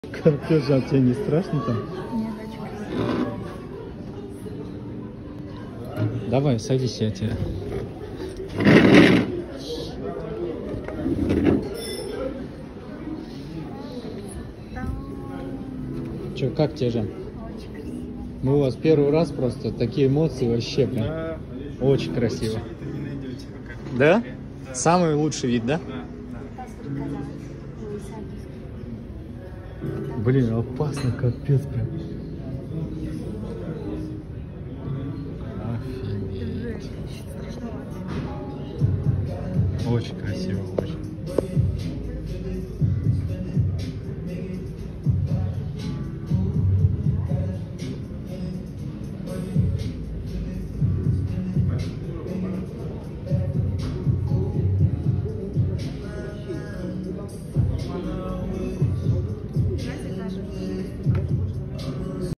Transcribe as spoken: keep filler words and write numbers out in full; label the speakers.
Speaker 1: Кортежа, а тебе не страшно там?
Speaker 2: Нет, очень красиво.
Speaker 1: Давай, садись, я тебя. Че, как тебе же?
Speaker 2: Очень красиво.
Speaker 1: Мы у вас первый раз просто, такие эмоции вообще прям.
Speaker 3: Да.
Speaker 1: Очень красиво.
Speaker 3: Лучше вида не найдете пока.
Speaker 1: Да?
Speaker 3: Да.
Speaker 1: Самый лучший вид, да?
Speaker 3: Да, да.
Speaker 1: Блин, опасно, капец прям. Офигеть. Очень красиво.